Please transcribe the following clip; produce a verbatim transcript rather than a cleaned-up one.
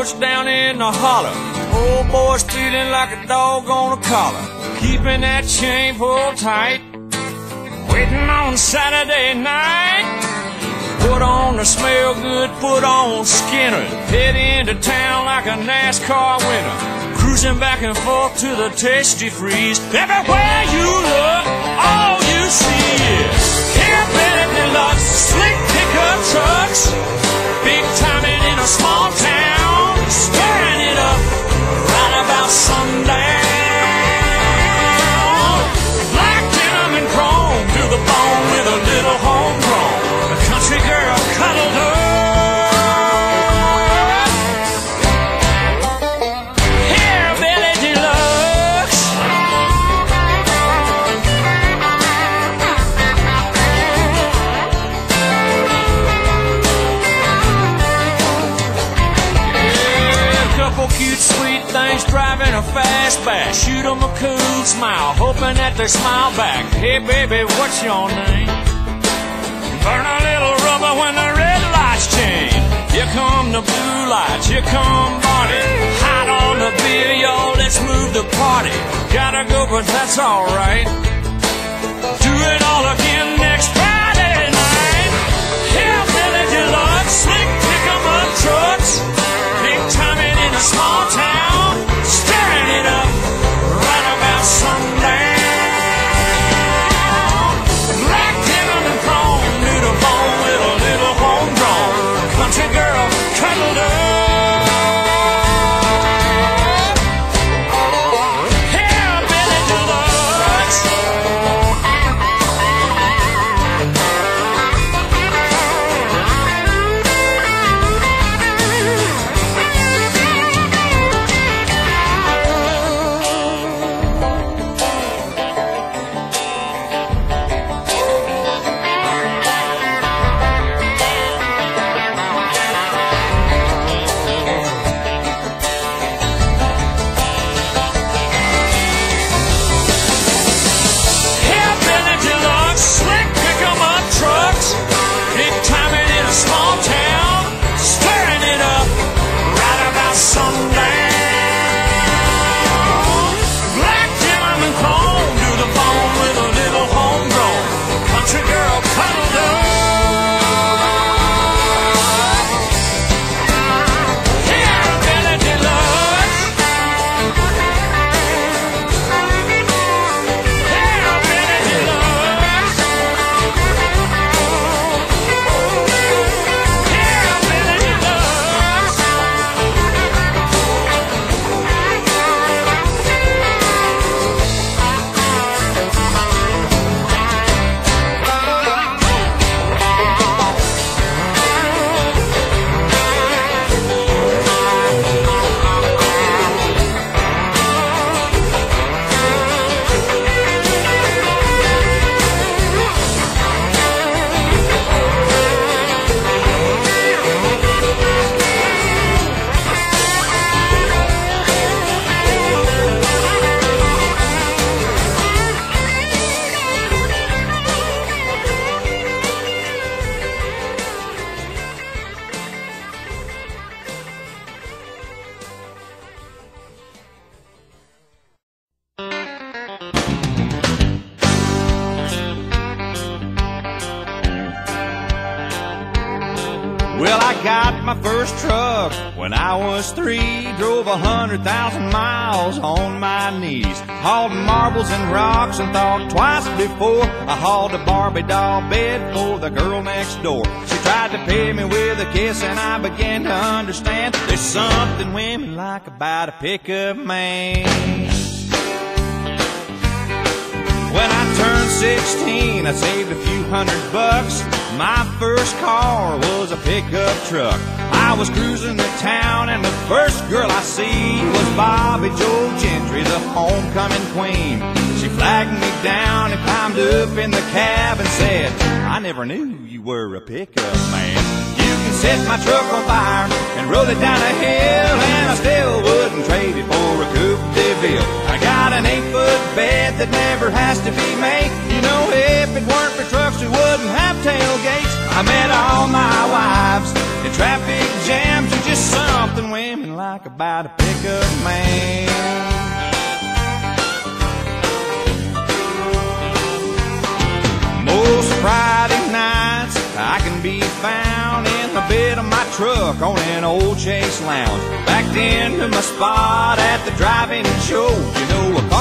porch down in the holler. Old boy's feeling like a dog on a collar, keeping that chain pulled tight, waiting on Saturday night. Put on the smell good, put on Skinner, head into town like a NASCAR winner, cruising back and forth to the Tasty Freeze. Everywhere you look, all you see is hillbilly deluxe, slick pickup trucks, big timing in a small town, stirring it up right about sundown. Black denim and chrome to the bone with a little homegrown, a country girl cuddled up. Hillbilly deluxe. Yeah, a couple cute sweet things driving a fastback, shoot 'em a cool smile, hoping that they smile back. Hey baby, what's your name? Burn a little rubber when the red lights change. Here come the blue lights, here come Barney. Hot on the beer, y'all, let's move the party. Gotta go, but that's alright. Do it all again next Friday night. Hillbilly deluxe, slick pick-em-up trucks, big timing in a small town, stirring it up right about sundown. Country girl cuddled up. Hillbilly deluxe. Well, I got my first truck when I was three. Drove a hundred thousand miles on my knees. Hauled marbles and rocks and thought twice before I hauled a Barbie doll bed for the girl next door. She tried to pay me with a kiss and I began to understand there's something women like about a pickup man. When I turned sixteen, I saved a few hundred bucks. My first car was a pickup truck. I was cruising the town and the first girl I see was Bobby Joe Gentry, the homecoming queen. She flagged me down and climbed up in the cab and said, I never knew you were a pickup man. You can set my truck on fire and roll it down a hill, and I still wouldn't trade it for a Coupe de Ville. I got an eight-foot bed that never has to be made. You know, if it weren't for trucks, we wouldn't have tailgates. I met all my wives in traffic jams, and just something women like like about a pickup man. Most Friday nights I can be found in the bed of my truck on an old Chase Lounge, backed into my spot at the drive-in show. You know, a